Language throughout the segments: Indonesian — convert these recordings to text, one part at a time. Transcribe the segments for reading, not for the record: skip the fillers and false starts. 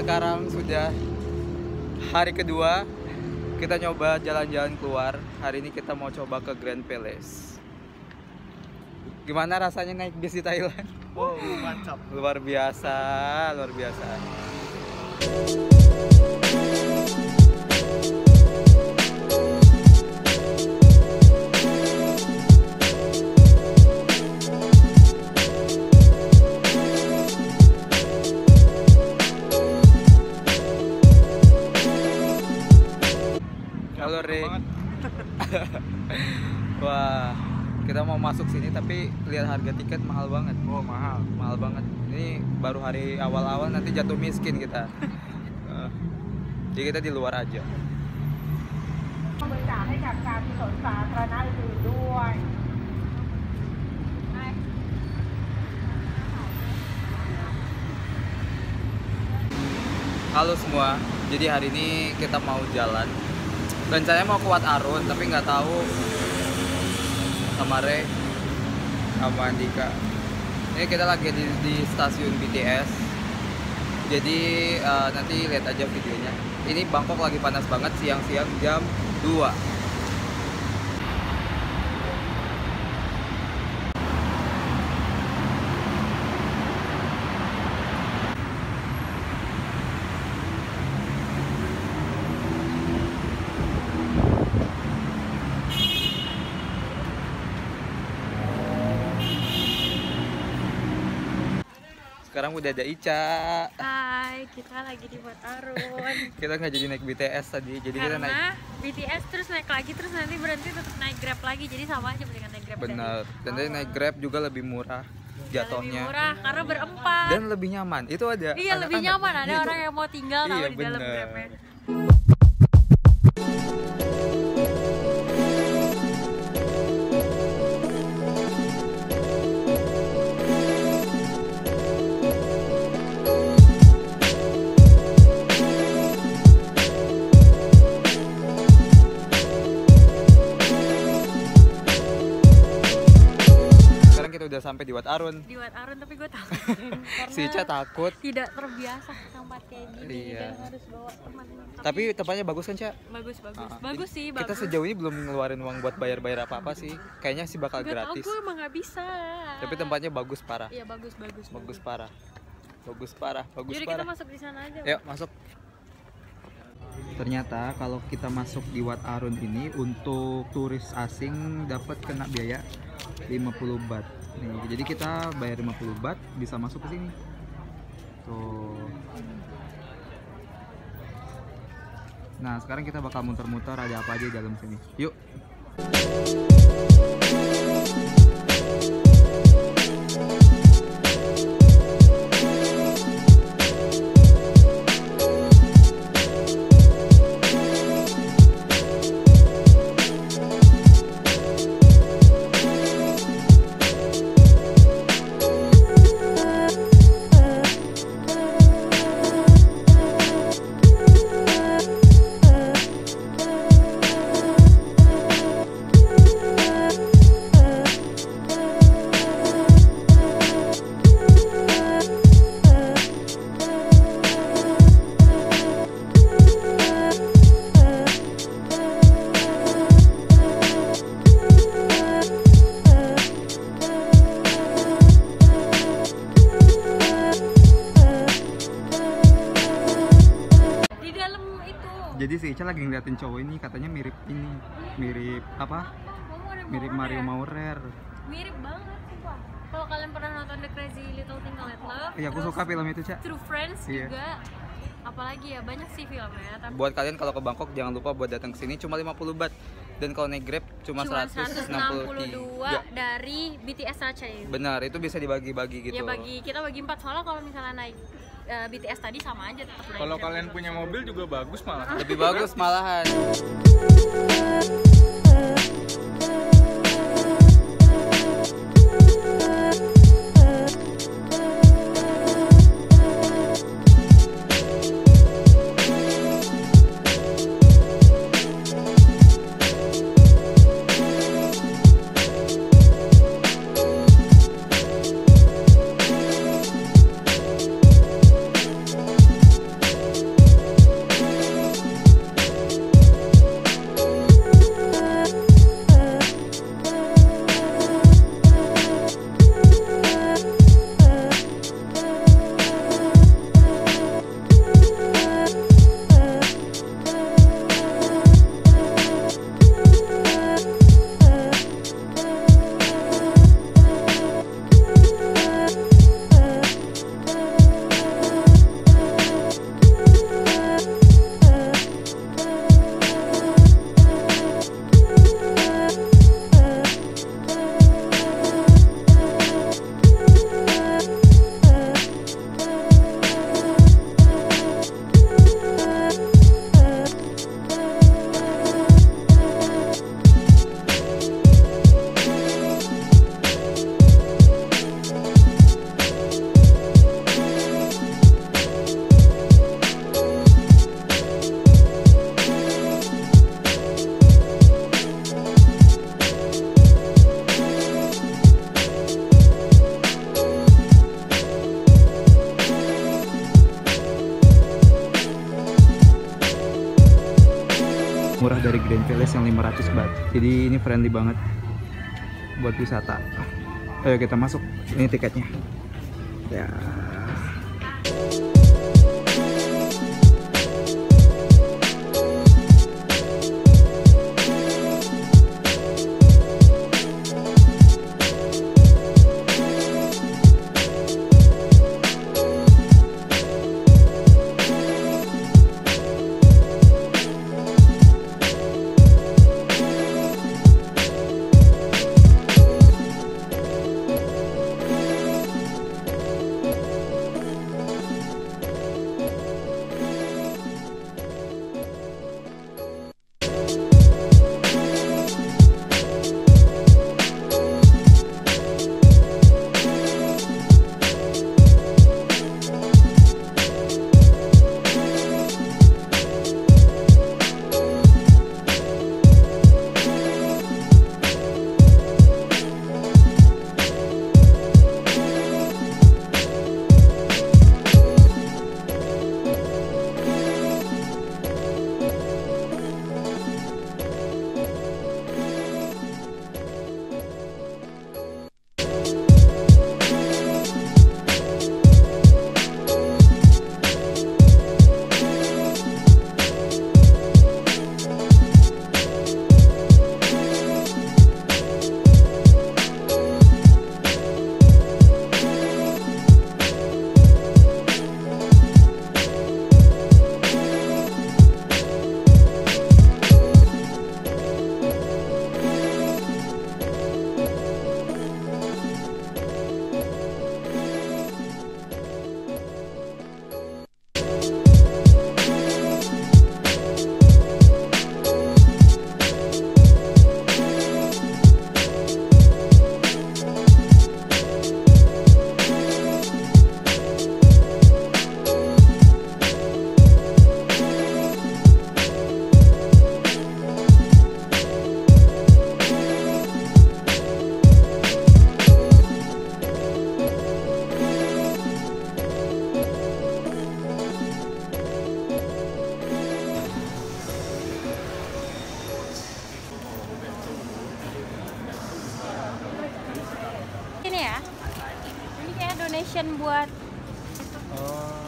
sekarang sudah hari kedua kita nyoba jalan-jalan keluar. Hari ini kita mau coba ke Grand Palace. Gimana rasanya naik bis di Thailand? Oh, mantap. Luar biasa, luar biasa. Halo Rick. Wah, kita mau masuk sini tapi lihat harga tiket mahal banget. Oh, mahal. Mahal banget. Ini baru hari awal-awal, nanti jatuh miskin kita. Jadi kita di luar aja. Halo semua. Jadi hari ini kita mau jalan. Rencananya mau ke Wat Arun, tapi nggak tahu sama Re, sama Andika. Ini kita lagi di stasiun BTS. Jadi nanti lihat aja videonya. Ini Bangkok lagi panas banget, siang-siang jam 2. Sekarang udah ada Ica. Hai, kita lagi di Wat Arun. Kita nggak jadi naik BTS tadi, jadi kita naik. Karena BTS terus naik lagi, terus nanti berhenti tetap naik Grab lagi, jadi sama aja mendingan naik Grab. Bener. Dan tadi naik Grab juga lebih murah jatuhnya. Lebih murah karena berempat. Dan lebih nyaman. Itu ada. Iya, lebih nyaman. Ada Itu- orang yang mau tinggal tahu Iya, di dalam bener. Grabnya. Sekarang kita udah sampai di Wat Arun. Di Wat Arun, tapi gue takut karena Si Ica takut. tidak terbiasa tempat kayak gini. Iya. Dan harus bawa teman. Tapi tempatnya bagus kan, Ca? bagus. Ah, Bagus jadi sih, Kita bagus. sejauh ini belum ngeluarin uang buat bayar-bayar apa-apa sih. Kayaknya sih bakal Gak tau, gratis. gue emang gak bisa. Tapi tempatnya bagus parah. Iya, bagus. Bagus parah. Bagus parah, bagus Jadi parah. kita masuk di sana aja. Yuk, masuk. Ternyata kalau kita masuk di Wat Arun ini untuk turis asing dapat kena biaya 50 baht. Nih, jadi kita bayar 50 baht bisa masuk ke sini. Tuh. Nah, sekarang kita bakal muter-muter ada apa aja di dalam sini. Yuk. Di dalam itu. Jadi si Ica lagi ngeliatin cowok ini, katanya mirip ini. Mirip apa? Kamu ada Mirip Mario Maurer. Mirip banget sumpah. Kalau kalian pernah nonton The Crazy Little Thing Called Love, Iya, aku terus suka film itu, Ca. True Friends Iya. juga. Apalagi ya, banyak sih filmnya. Tapi Buat kalian kalau ke Bangkok jangan lupa buat datang ke sini cuma 50 baht. Dan kalau naik Grab cuma cuma 163. 162 dari BTS saja ya. Benar, itu bisa dibagi-bagi gitu. Ya kita bagi 4, soalnya kalau misalnya naik BTS tadi sama aja tetap naik. Kalau Grab. kalian punya mobil juga bagus malah. Lebih bagus malahan. murah dari Green Village yang 500 baht. Jadi ini friendly banget buat wisata. Ayo kita masuk. Ini tiketnya. Ya. Ini ya. Ini kayak donation buat Oh.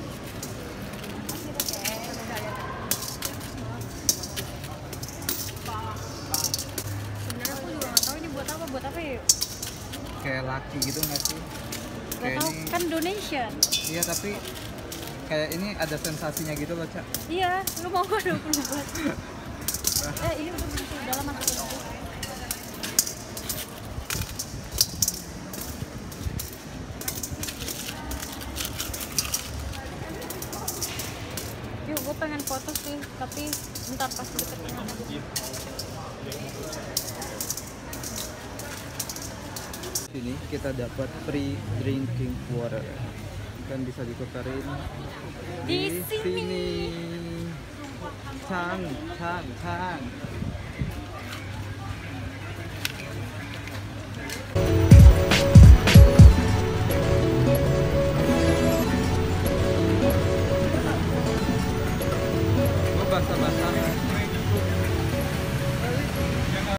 sebenarnya aku juga nggak tahu ini buat apa ya? Kayak laki gitu nggak sih? Gak Kayak tahu ini. kan donation. Iya tapi kayak ini ada sensasinya gitu loh, Cak. Iya, lu mau gak 20 buat? Ini udah lama masuk dulu. Yuk, gue pengen foto sih, tapi ntar pas deketin aja. Sini kita dapat free drinking water. Kan bisa ditukerin Di sini. Cang.